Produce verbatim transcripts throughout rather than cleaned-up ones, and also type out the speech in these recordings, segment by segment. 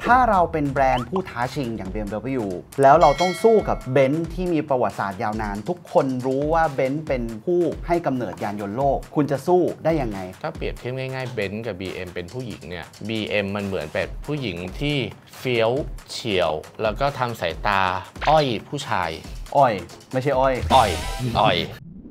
ถ้าเราเป็นแบรนด์ผู้ท้าชิงอย่าง บี เอ็ม ดับเบิลยู แล้วเราต้องสู้กับเบนซ์ที่มีประวัติศาสตร์ยาวนานทุกคนรู้ว่าเบนซ์เป็นผู้ให้กำเนิดยานยนต์โลกคุณจะสู้ได้ยังไงถ้าเปรียบเทียบง่ายๆเบนซ์กับ บี เอ็ม เป็นผู้หญิงเนี่ย บี เอ็ม มันเหมือนเป็นผู้หญิงที่เฟี้ยวเฉียวแล้วก็ทำสายตาอ้อยผู้ชายอ้อยไม่ใช่อ้อยอ้อยอ้อย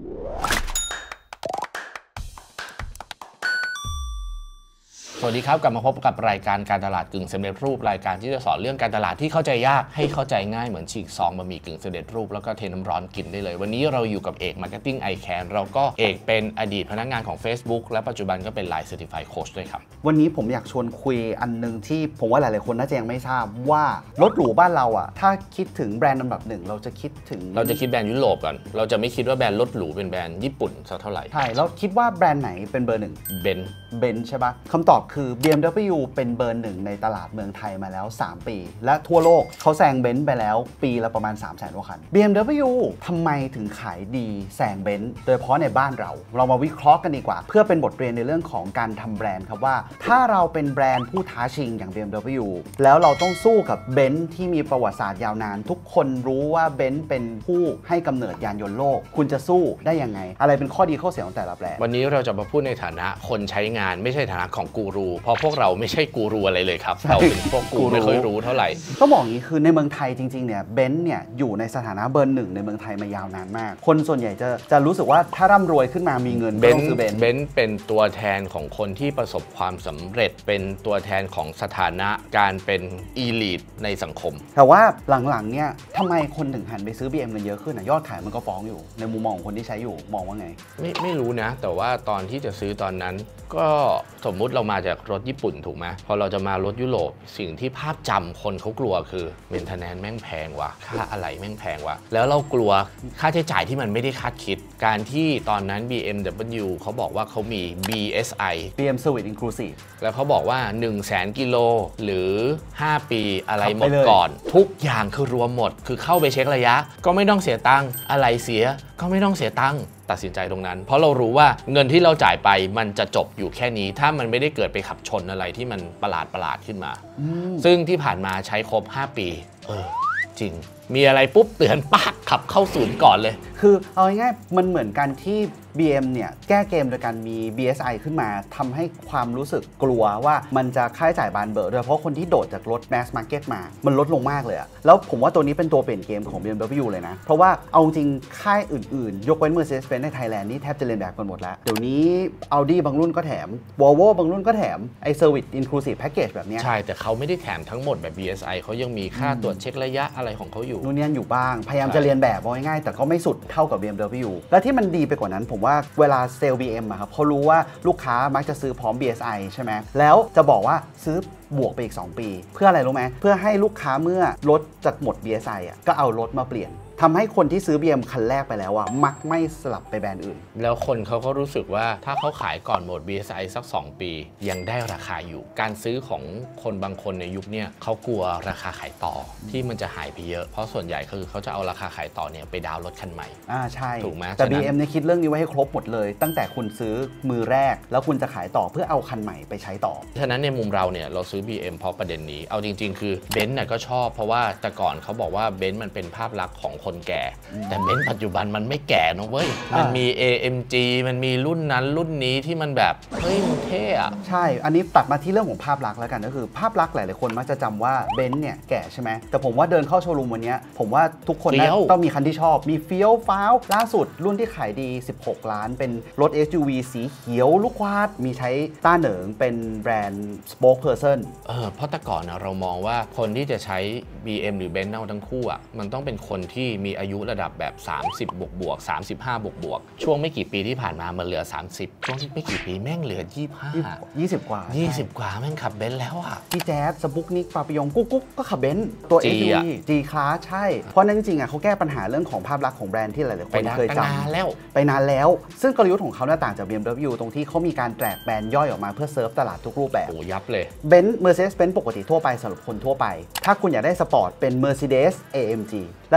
สวัสดีครับกลับมาพบกับรายการการตลาดกึ่งสำเร็จรูปรายการที่จะสอนเรื่องการตลาดที่เข้าใจยากให้เข้าใจง่ายเหมือนฉีกซองบะหมี่กึ่งสำเร็จรูปแล้วก็เทน้ำร้อนกินได้เลยวันนี้เราอยู่กับเอก Marketing I Can เราก็เอกเป็นอดีตพนักงานของ Facebook และปัจจุบันก็เป็น ไลน์ Certified Coach ด้วยครับวันนี้ผมอยากชวนคุยอันนึงที่ผมว่าหลายๆคนน่าจะยังไม่ทราบว่ารถหรูบ้านเราอ่ะถ้าคิดถึงแบรนด์ลำดับหนึ่งเราจะคิดถึงเราจะคิดแบรนด์ยุโรปก่อนเราจะไม่คิดว่าแบรนด์รถหรูเป็นแบรนด์ญี่ปุ่นสักเท่าไหร่ใช่แล้วคิดว่าแบรนด์ไหนเป็นเบอร์หนึ่งเบนซ์เบนซ์ใช่ปะคำตอบคือ บี เอ็ม ดับเบิลยู เป็นเบอร์หนึ่งในตลาดเมืองไทยมาแล้วสามปีและทั่วโลกเขาแซงเบนซ์ไปแล้วปีละประมาณ สามแสน กว่าคัน บี เอ็ม ดับเบิลยู ทำไมถึงขายดีแซงเบนซ์โดยเฉพาะในบ้านเราเรามาวิเคราะห์กันดีกว่าเพื่อเป็นบทเรียนในเรื่องของการทำแบรนด์ครับว่าถ้าเราเป็นแบรนด์ผู้ท้าชิงอย่าง บี เอ็ม ดับเบิลยู แล้วเราต้องสู้กับเบนซ์ที่มีประวัติศาสตร์ยาวนานทุกคนรู้ว่าเบนซ์เป็นผู้ให้กำเนิดยานยนต์โลกคุณจะสู้ได้ยังไงอะไรเป็นข้อดีข้อเสียของแต่ละแบรนด์วันนี้เราจะมาพูดในฐานะคนใช้งานไม่ใช่ฐานะของกูรูเพราะพวกเราไม่ใช่กูรูอะไรเลยครับเราเป็นพวกกูไม่ค่อยรู้เท่าไหร่ก็บอกอย่างนี้คือในเมืองไทยจริงๆเนี่ยเบนซ์เนี่ยอยู่ในสถานะเบอร์หนึ่งในเมืองไทยมายาวนานมากคนส่วนใหญ่จะจะรู้สึกว่าถ้าร่ำรวยขึ้นมามีเงินก็ต้องซื้อเบนซ์เบนซ์เป็นตัวแทนของคนที่ประสบความสำเร็จเป็นตัวแทนของสถานะการเป็นอีลีทในสังคมแต่ว่าหลังๆเนี่ยทำไมคนถึงหันไปซื้อ บี เอ็ม กันเยอะขึ้นนะยอดขายมันก็ฟ้องอยู่ในมุมมองของคนที่ใช้อยู่มองว่าไงไม่ไม่รู้นะแต่ว่าตอนที่จะซื้อตอนนั้นก็สมมุติเรามาจากรถญี่ปุ่นถูกไหมพอเราจะมารถยุโรปสิ่งที่ภาพจำคนเขากลัวคือเมนเทนแนนซ์แม่งแพงว่ะค่าอะไหล่แม่งแพงว่ะแล้วเรากลัวค่าใช้จ่ายที่มันไม่ได้คาดคิดการที่ตอนนั้น บี เอ็ม ดับเบิลยู เขาบอกว่าเขามี บี เอส ไอบี เอ็ม Service Inclusive แล้วเขาบอกว่า หนึ่งแสน กิโลหรือห้าปีอะไรหมดก่อนทุกอย่างคือรวมหมดคือเข้าไปเช็คระยะก็ไม่ต้องเสียตังค์อะไรเสียก็ไม่ต้องเสียตังค์ตัดสินใจตรงนั้นเพราะเรารู้ว่าเงินที่เราจ่ายไปมันจะจบอยู่แค่นี้ถ้ามันไม่ได้เกิดไปขับชนอะไรที่มันประหลาดประหลาดขึ้นมาซึ่งที่ผ่านมาใช้ครบห้าปีเออจริงมีอะไรปุ๊บเตือนปากขับเข้าศูนย์ก่อนเลยคือเอาง่ายๆมันเหมือนกันที่ บี เอ็ม เนี่ยแก้เกมโดยการมี บี เอส ไอ ขึ้นมาทำให้ความรู้สึกกลัวว่ามันจะค่าใช้จ่ายบานเบอร์โดยเฉพาะคนที่โดดจากรถ Mass Market มามันลดลงมากเลยอะแล้วผมว่าตัวนี้เป็นตัวเปลี่ยนเกมของ บี เอ็ม ดับเบิลยู เลยนะเพราะว่าเอาจริงค่ายอื่นๆยกเว้น Mercedes-Benz ในไทยแลนด์นี่แทบจะเรียนแบบกันหมดแล้วเดี๋ยวนี้ Audi บางรุ่นก็แถม Volvo บางรุ่นก็แถมไอ้ Service Inclusive Package แบบนี้ใช่แต่เขาไม่ได้แถมทั้งหมดแบบ บี เอส ไอ เขายังมีค่าตรวจเช็คระยะอะไรของเขาอยู่นู่นนี่อยู่บ้างพยายามจะเรียนแบบง่ายๆแต่ก็ไม่สุดเท่ากับ บี เอ็ม ดับเบิลยู และที่มันดีไปกว่านั้นผมว่าเวลาเซลล์ บี เอ็ม อะครับเขารู้ว่าลูกค้ามักจะซื้อพร้อม บี เอส ไอ ใช่ไหมแล้วจะบอกว่าซื้อบวกไปอีกสองปีเพื่ออะไรรู้ไหมเพื่อให้ลูกค้าเมื่อรถจะหมด บี เอส ไอ อ่ะก็เอารถมาเปลี่ยนทำให้คนที่ซื้อ บี เอ็ม คันแรกไปแล้วอ่ะมักไม่สลับไปแบรนด์อื่นแล้วคนเขาก็รู้สึกว่าถ้าเขาขายก่อนหมด บี เอส ไอ สักสองปียังได้ราคาอยู่การซื้อของคนบางคนในยุคนี้เขากลัวราคาขายต่อที่มันจะหายไปเยอะเพราะส่วนใหญ่คือเขาจะเอาราคาขายต่อเนี่ยไปดาวน์รถคันใหม่อ่าใช่ถูกไหมแต่ บี เอ็ม เนี่ยคิดเรื่องนี้ไว้ให้ครบหมดเลยตั้งแต่คุณซื้อมือแรกแล้วคุณจะขายต่อเพื่อเอาคันใหม่ไปใช้ต่อฉะนั้นในมุมเราเนี่ยเราซื้อ บี เอ็ม เพราะประเด็นนี้เอาจริงๆคือเบนซ์เนี่ยก็ชอบเพราะว่าแต่ก่อนเขาบอกว่าเบนซ์มันเป็นภาพลักษณ์ของคนแก่แต่เบนซ์ปัจจุบันมันไม่แก่นะเว้ยมันมี เอ เอ็ม จี มันมีรุ่นนั้นรุ่นนี้ที่มันแบบเฮ้ยมันเท่อะใช่อันนี้ตัดมาที่เรื่องของภาพลักษณ์แล้วกันก็คือภาพลักษณ์หลายๆคนมักจะจำว่าเบนซ์เนี่ยแก่ใช่ไหมแต่ผมว่าเดินเข้าโชว์รูมวันนี้ผมว่าทุกคนต้องมีคันที่ชอบมีเฟี้ยวฟ้าวล่าสุดรุ่นที่ขายดีสิบหกล้านเป็นรถ เอส ยู วี สีเขียวลูกวาดมีใช้ต้าเหนิงเป็นแบรนด์ spokesperson เออเพราะแต่ก่อนนะเรามองว่าคนที่จะใช้ บี เอ็ม หรือเบนซ์เอาทั้งคู่อ่ะมันต้องเป็นคนที่มีอายุระดับแบบสามสิบบวกบวกสามสิบห้าบวกบวกช่วงไม่กี่ปีที่ผ่านมามันเหลือสามสิบช่วงที่ไม่กี่ปีแม่งเหลือยี่สิบห้ายี่สิบกว่ายี่สิบกว่าแม่งขับเบนซ์แล้วอ่ะพี่แจ๊สสปุกนิกปาปิยงกุ๊กกุ๊กก็ขับเบนซ์ตัว เอ ยู วี G Class ใช่เพราะนั้นจริงๆอ่ะเขาแก้ปัญหาเรื่องของภาพลักษณ์ของแบรนด์ที่หลายๆคนเคยจำแล้วไปนานแล้วซึ่งกลยุทธ์ของเขาต่างจาก บี เอ็ม ดับเบิลยู ตรงที่เขามีการแตกแบรนด์ย่อยออกมาเพื่อเซิร์ฟตลาดทุกรูปแบบโอ้ยับเลยเบนซ์ Mercedes-Benz ปกติทั่วไปสำหรับคนทั่วไปถ้าคุณอยากได้สปอร์ตเป็น Mercedes เอ เอ็ม จี แล้วถ้าคุณอยาก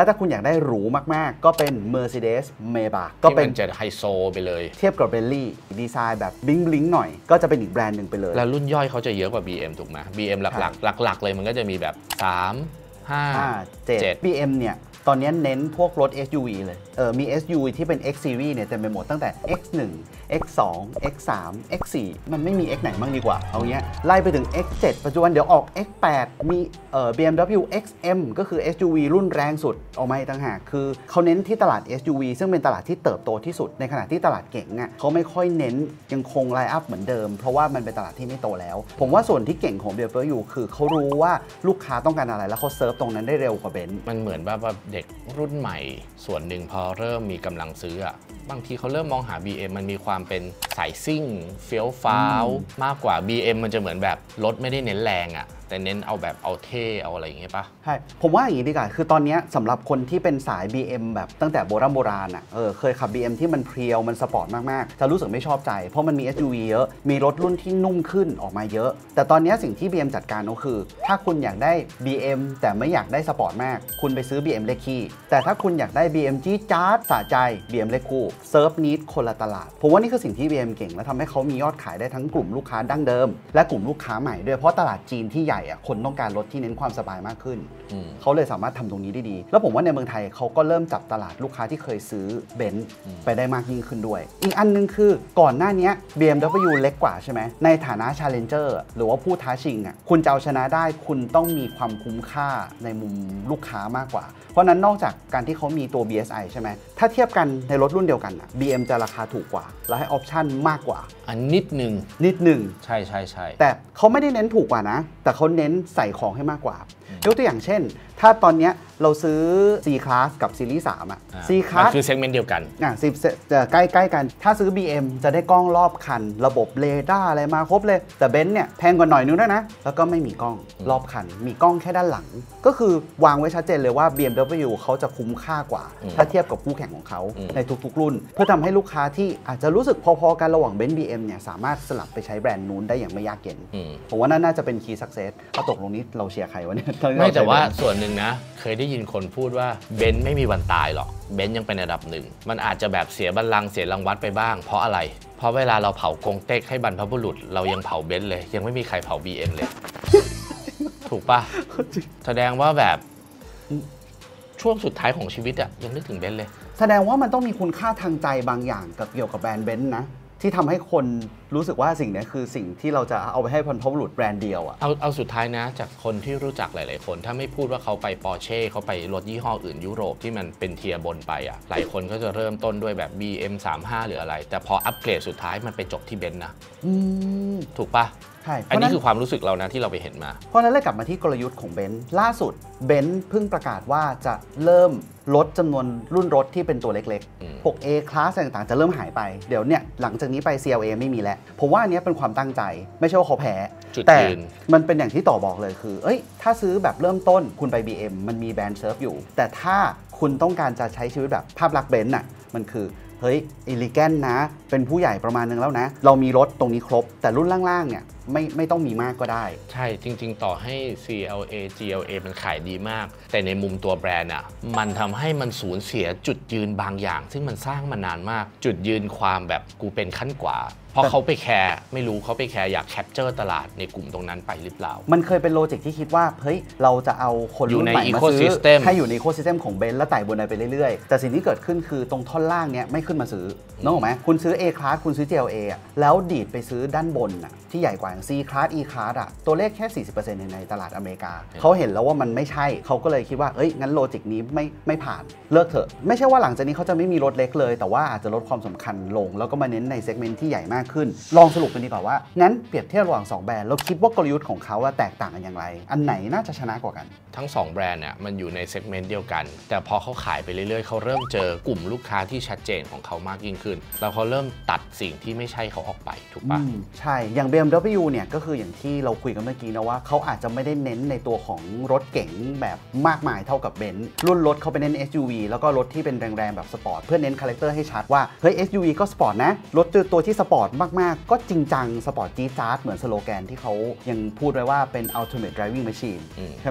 ากได้หรูมากๆก็เป็น Mercedes Maybach ก็เป็นจะไฮโซไปเลยเทียบกับ Bentley ดีไซน์แบบบลิงบลิงหน่อยก็จะเป็นอีกแบรนด์หนึ่งไปเลยแล้วรุ่นย่อยเขาจะเยอะกว่า บี เอ็ม ถูกไหม บี เอ็ม หลักๆหลักๆเลยมันก็จะมีแบบสาม ห้าเจ็ด บี เอ็ม เนี่ยตอนนี้เน้นพวกรถ เอส ยู วี เลยเออมี เอส ยู วี ที่เป็น X Series เนี่ยเต็มไปหมดตั้งแต่ เอ็กซ์ วัน เอ็กซ์ ทู เอ็กซ์ ทรี เอ็กซ์ โฟร์ มันไม่มี X ไหนบ้างดีกว่าเอาเงี้ยไล่ไปถึง เอ็กซ์ เซเว่น ปัจจุบันเดี๋ยวออก เอ็กซ์ แปด มีเอ่อ บี เอ็ม ดับเบิลยู เอ็กซ์ เอ็ม ก็คือ เอส ยู วี รุ่นแรงสุดออกมาอีกต่างหากคือเขาเน้นที่ตลาด เอส ยู วี ซึ่งเป็นตลาดที่เติบโตที่สุดในขณะที่ตลาดเก๋งอ่ะเขาไม่ค่อยเน้นยังคงไลน์อัพเหมือนเดิมเพราะว่ามันเป็นตลาดที่ไม่โตแล้วผมว่าส่วนที่เก่งของ บี เอ็ม ดับเบิลยู คือเขารู้ว่าลูกค้าต้องการอะไรแล้วเขาเซิร์ฟตรงนั้นได้เร็วกว่าเบนซ์มันเหมือนว่าเด็กรุ่นใหม่ส่วนหนึ่งพอเริ่มมีกำลังซื้ออะบางทีเขาเริ่มมองหา บี เอ็ม มันมีความเป็นสายซิ่งเฟี้ยวฟ้าวมากกว่า บี เอ็ม มันจะเหมือนแบบรถไม่ได้เน้นแรงอะแต่เน้นเอาแบบเอาเท่เอาอะไรอย่างเงี้ยปะใช่ผมว่าอย่างนี้ดีกว่าคือตอนนี้สำหรับคนที่เป็นสาย บี เอ็ม แบบตั้งแต่โบราณโบราณอ่ะเออเคยขับ บี เอ็ม ที่มันเพรียวมันสปอร์ตมากๆจะรู้สึกไม่ชอบใจเพราะมันมี เอส ยู วี เยอะมีรถรุ่นที่นุ่มขึ้นออกมาเยอะแต่ตอนนี้สิ่งที่ บี เอ็ม จัดการก็คือถ้าคุณอยากได้ บี เอ็ม แต่ไม่อยากได้สปอร์ตมากคุณไปซื้อ บี เอ็ม เลขคี่แต่ถ้าคุณอยากได้ บี เอ็ม จี๊ดจ๊าดสะใจ บี เอ็ม เลขคู่เซิร์ฟนิดคนละตลาดผมว่านี่คือสิ่งที่ บี เอ็ม เก่งและทำให้เขามียอดขายได้ทั้งกลุ่มลูกค้าดั้งเดิมและกลุ่มลูกค้าใหม่ด้วยเพราะตลาดจีนที่ใหญ่อ่ะคนต้องการรถที่เน้นความสบายมากขึ้นเขาเลยสามารถทำตรงนี้ได้ดีแล้วผมว่าในเมืองไทยเขาก็เริ่มจับตลาดลูกค้าที่เคยซื้อเบนซ์ไปได้มากยิ่งขึ้นด้วยอีกอันนึงคือก่อนหน้านี้ บี เอ็ม ดับเบิลยู เล็กกว่าใช่ไหมในฐานะ Challenger หรือว่าผู้ท้าชิงอ่ะคุณจะเอาชนะได้คุณต้องมีความคุ้มค่าในมุมลูกค้ามากกว่าเพราะนั้นนอกจากการที่เขามีตัว บี เอส ไอ ใช่ไหมถ้าเทียบกันในรถรุ่นเดียวกันอ่ะ บี เอ็ม จะราคาถูกกว่าและให้ออปชั่นมากกว่าอันนิดหนึ่งนิดหนึ่งใช่ใช่ใช่แต่เขาไม่ได้เน้นถูกกว่านะแต่เขาเน้นใส่ของให้มากกว่ายกตัวอย่างเช่นถ้าตอนนี้เราซื้อ C Class กับซีรีส์สามอ่ะ C Class คือเซกเมนต์เดียวกันอ่ะสิบจะใกล้ๆกันถ้าซื้อ บี เอ็ม จะได้กล้องรอบคันระบบเรดาร์อะไรมาครบเลยแต่เบนซ์เนี่ยแพงกว่าหน่อยนึงด้วยนะแล้วก็ไม่มีกล้องรอบคันมีกล้องแค่ด้านหลังก็คือวางไว้ชัดเจนเลยว่า บี เอ็ม ดับเบิลยู เขาจะคุ้มค่ากว่าถ้าเทียบกับคู่แข่งของเขาในทุกๆรุ่นเพื่อทำให้ลูกค้าที่อาจจะรู้สึกพอๆกันระหว่างเบนซ์ บี เอ็ม เนี่ยสามารถสลับไปใช้แบรนด์นู้นได้อย่างไม่ยากเย็นผมว่าน่าจะเป็นคีย์สักเซสเอาตกลงนี้เราเชียร์ใครวะเนี่ยไม่แต่ว่าส่วนหนึ่งนะเคยได้ยินคนพูดว่าเบนซ์ไม่มีวันตายหรอกเบนซ์ยังเป็นอันดับหนึ่งมันอาจจะแบบเสียบัลลังก์เสียรางวัลไปบ้างเพราะอะไรเพราะเวลาเราเผากงเต็กให้บรรพบุรุษเรายังเผาเบนซ์เลยยังไม่มีใครเผา บี เอ็ม เลย ถูกปะแสดงว่าแบบช่วงสุดท้ายของชีวิตอะยังนึกถึงเบนซ์เลยแสดงว่ามันต้องมีคุณค่าทางใจบางอย่างกับเกี่ยวกับแบรนด์เบนซ์นะที่ทำให้คนรู้สึกว่าสิ่งนี้คือสิ่งที่เราจะเอาไปให้บรรพบุรุษแบรนด์เดียวอะเอาเอาสุดท้ายนะจากคนที่รู้จักหลายๆคนถ้าไม่พูดว่าเขาไปปอร์เช่เขาไปรถยี่ห้ออื่นยุโรปที่มันเป็นเทียร์บนไปอะหลายคนก็จะเริ่มต้นด้วยแบบ บี เอ็ม สามสิบห้า หรืออะไรแต่พออัปเกรดสุดท้ายมันไปจบที่เบนซ์นะถูกปะใช่อันนี้คือความรู้สึกเรานะที่เราไปเห็นมาเพราะนั้นเลยกลับมาที่กลยุทธ์ของเบนซ์ล่าสุดเบนซ์เพิ่งประกาศว่าจะเริ่มลดจำนวนรุ่นรถที่เป็นตัวเล็กๆพวก A Class ต่างๆจะเริ่มหายไปเดี๋ยวเนี่ยหลังจากนี้ไป ซี แอล เอ ไม่มีแล้วผมว่าอันนี้เป็นความตั้งใจไม่ใช่ว่าเขาแพ้แต่มันเป็นอย่างที่ต่อบอกเลยคือเอ้ยถ้าซื้อแบบเริ่มต้นคุณไป บี เอ็ม มันมีแบรนด์เซิร์ฟอยู่แต่ถ้าคุณต้องการจะใช้ชีวิตแบบภาพลักษณ์เบนซ์น่ะมันคือเฮ้ยอิลิแกนนะเป็นผู้ใหญ่ประมาณนึงแล้วนะเรามีรถตรงนี้ครบแต่รุ่นล่างๆเนี่ยไม่ไม่ต้องมีมากก็ได้ใช่จริงๆต่อให้ ซี แอล เอ จี แอล เอ มันขายดีมากแต่ในมุมตัวแบรนด์อ่ะมันทำให้มันสูญเสียจุดยืนบางอย่างซึ่งมันสร้างมานานมากจุดยืนความแบบกูเป็นขั้นกว่าเพราะเขาไปแคร์ไม่รู้เขาไปแคร์อยากแคปเจอร์ตลาดในกลุ่มตรงนั้นไปหรือเปล่ามันเคยเป็นโลจิกที่คิดว่าเฮ้ยเราจะเอาคนรุ่นใหม่มาซื้อให้อยู่ในอีโคซิสเต็มของเบนซ์แล้วไต่บนไปเรื่อยๆแต่สิ่งที่เกิดขึ้นคือตรงท่อนล่างเนี้ยไม่ขึ้นมาซื้อนึกออกไหมคุณซื้อ A Class คุณซื้อ จี แอล เอ อ่ะแล้วดีดไปซื้อด้านบนอ่ะที่ใหญ่กว่าอย่าง C Class E Class อ่ะตัวเลขแค่ สี่สิบเปอร์เซ็นต์ ในตลาดอเมริกาเขาเห็นแล้วว่ามันไม่ใช่เขาก็เลยคิดว่าเอ้ยงั้นโลจิกนี้ไม่ไม่ผ่านเลิกเถอะไม่ใช่ว่าหลังจากนี้เขาจะไม่มีรถเล็กเลยแต่ว่าอาจจะลดความสำคัญลงแล้วก็มาเน้นในเซกเมนต์ที่ใหญ่มากขึ้นลองสรุปกันดีกว่าว่างั้นเปรียบเทียบระหว่างสองแบรนด์เราคิดว่ากลยุทธ์ของเขาแตกต่างกันอย่างไรอันไหนน่าจะชนะกว่ากันทั้งสองแบรนด์เนี่ยมันอยู่ในเซกเมนต์เดียวกันแต่พอเขาขายไปเรื่อยๆเขาเริ่มเจอกลุ่มลูกค้าที่ชัดเจนของเขามากยิ่งขึ้นแล้วเขาเริ่มตัดสิ่งที่ไม่ใช่เขาออกไปถูกปะใช่อย่าง บี เอ็ม ดับเบิลยู เนี่ยก็คืออย่างที่เราคุยกันเมื่อกี้นะว่าเขาอาจจะไม่ได้เน้นในตัวของรถเก๋งแบบมากมายเท่ากับเบนซ์รุ่นรถเขาไปเน้น เอส ยู วี แล้วก็รถที่เป็นแรงๆแบบสปอร์ตเพื่อเน้นคาแรคเตอร์ให้ชัดว่าเฮ้ย เอส ยู วี ก็สปอร์ตนะรถตัวที่สปอร์ตมากๆก็จริงจังสปอร์ตจี๊ดจ๊าดเหมือนสโลแกนที่เขายังพูดไว้ว่าเป็น ultimate driving machine ใช่ไหม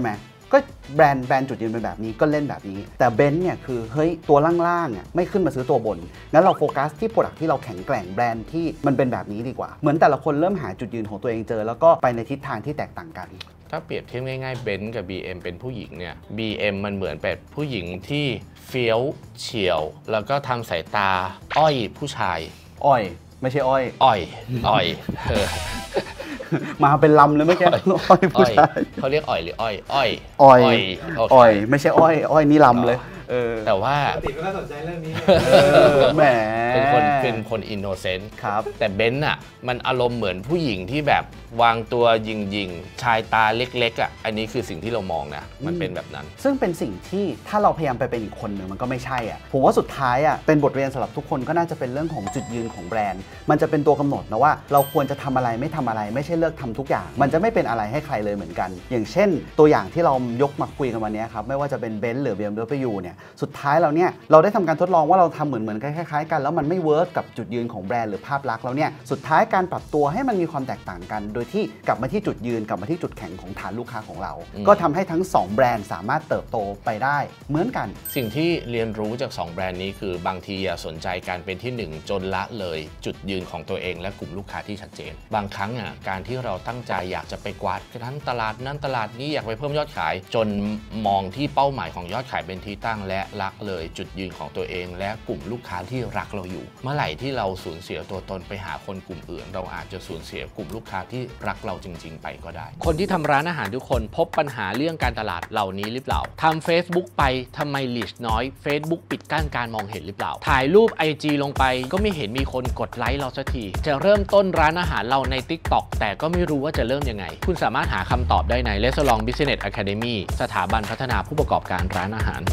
ก็แบรนด์แบรนด์จุดยืนเป็นแบบนี้ก็เล่นแบบนี้แต่เบนซ์เนี่ยคือเฮ้ยตัวล่างๆอ่ะไม่ขึ้นมาซื้อตัวบนงั้นเราโฟกัสที่โปรดักที่เราแข็งแกร่งแบรนด์ที่มันเป็นแบบนี้ดีกว่าเหมือนแต่ละคนเริ่มหาจุดยืนของตัวเองเจอแล้วก็ไปในทิศทางที่แตกต่างกันถ้าเปรียบเทียบง่ายๆเบนซ์กับ บี เอ็ม เป็นผู้หญิงเนี่ย บี เอ็ม มันเหมือนเป็นผู้หญิงที่เฟี้ยวเฉียวแล้วก็ทำสายตาอ้อยผู้ชายอ้อยไม่ใช่อ้อยอ้อยอ้อยมาเป็นลำเลยเมื่อกี้อ้อยผู้ชายเขาเรียกอ้อยหรืออ้อยอ้อยอ้อยอ้อยไม่ใช่อ้อยอ้อยนี่ลำเลยแต่ว่าปกติไม่ค่อยสนใจเรื่องนี้แหมเป็นคนเป็นคนอินโนเซนต์ครับแต่เบนซ์อ่ะมันอารมณ์เหมือนผู้หญิงที่แบบวางตัวยิงยิงชายตาเล็กๆอ่ะอันนี้คือสิ่งที่เรามองนะมันเป็นแบบนั้นซึ่งเป็นสิ่งที่ถ้าเราพยายามไปเป็นอีกคนหนึ่งมันก็ไม่ใช่อ่ะผมว่าสุดท้ายอ่ะเป็นบทเรียนสำหรับทุกคนก็น่าจะเป็นเรื่องของจุดยืนของแบรนด์มันจะเป็นตัวกำหนดนะว่าเราควรจะทำอะไรไม่ทำอะไรไม่ใช่เลิกทำทุกอย่างมันจะไม่เป็นอะไรให้ใครเลยเหมือนกันอย่างเช่นตัวอย่างที่เรายกมาคุยกันวันนี้ครับไม่ว่าจะเป็นเบนซ์หรือ บี เอ็ม ดับเบิลยู เนี่ยสุดท้ายเราเนี่ยเราได้ทำการทดลองว่าเราทำเหมือนเหมือนคล้ายๆกันแล้วมันไม่เวิร์กกับจุดยืนของแบรนด์หรือภาพลักษณ์แล้วเนี่ยสุดท้ายการปรับตัวให้มันมีความแตกต่างกันโดยที่กลับมาที่จุดยืนกลับมาที่จุดแข็งของฐานลูกค้าของเราก็ทำให้ทั้งสองแบรนด์สามารถเติบโตไปได้เหมือนกันสิ่งที่เรียนรู้จากสองแบรนด์นี้คือบางทีอย่าสนใจการเป็นที่หนึ่งจนละเลยจุดยืนของตัวเองและกลุ่มลูกค้าที่ชัดเจนบางครั้งอ่ะการที่เราตั้งใจอยากจะไปกวาดนั้นตลาดนั้นตลาดนี้อยากไปเพิ่มยอดขายจนมองที่เป้าหมายของยอดขายเป็นที่ตั้งและละเลยจุดยืนของตัวเองและกลุ่มลูกค้าที่รักเราอยู่เมื่อไหร่ที่เราสูญเสียตัวตนไปหาคนกลุ่มอื่นเราอาจจะสูญเสียกลุ่มลูกค้าที่รักเราจริงๆไปก็ได้คนที่ทำร้านอาหารทุกคนพบปัญหาเรื่องการตลาดเหล่านี้หรือเปล่าทำ Facebook ไปทำไมลีชน้อย Facebook ปิดกั้นการมองเห็นหรือเปล่าถ่ายรูป ไอ จี ลงไปก็ไม่เห็นมีคนกดไลค์เราสักทีจะเริ่มต้นร้านอาหารเราใน TikTok แต่ก็ไม่รู้ว่าจะเริ่มยังไงคุณสามารถหาคำตอบได้ใน Restaurant Business Academy สถาบันพัฒนาผู้ประกอบการร้านอาหาร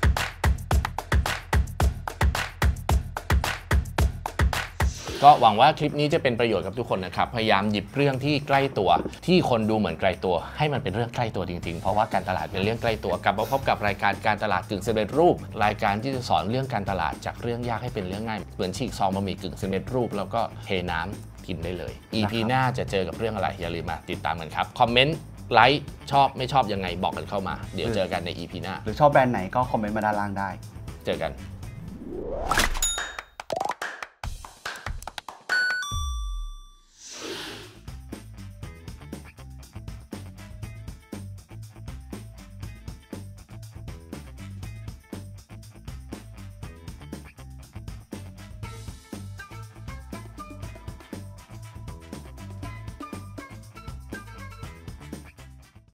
ก็หวังว่าคลิปนี้จะเป็นประโยชน์กับทุกคนนะครับพยายามหยิบเรื่องที่ใกล้ตัวที่คนดูเหมือนไกลตัวให้มันเป็นเรื่องใกล้ตัวจริงๆเพราะว่าการตลาดเป็นเรื่องใกล้ตัวกลับมาพบกับรายการการตลาดกึ่งสำเร็จรูปรายการที่จะสอนเรื่องการตลาดจากเรื่องยากให้เป็นเรื่องง่ายเหมือนฉีกซองบะหมี่กึ่งสำเร็จรูปแล้วก็เทน้ำกินได้เลย อี พี หน้าจะเจอกับเรื่องอะไรอย่าลืมมาติดตามกันครับคอมเมนต์ไลค์ชอบไม่ชอบยังไงบอกกันเข้ามาเดี๋ยวเจอกันใน อี พี หน้าหรือชอบแบรนด์ไหนก็คอมเมนต์มาด้านล่างได้เจอกัน